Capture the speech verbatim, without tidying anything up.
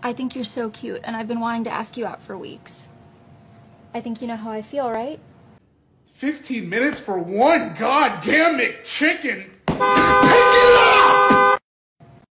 I think you're so cute, and I've been wanting to ask you out for weeks. I think you know how I feel, right? Fifteen minutes for one goddamn McChicken!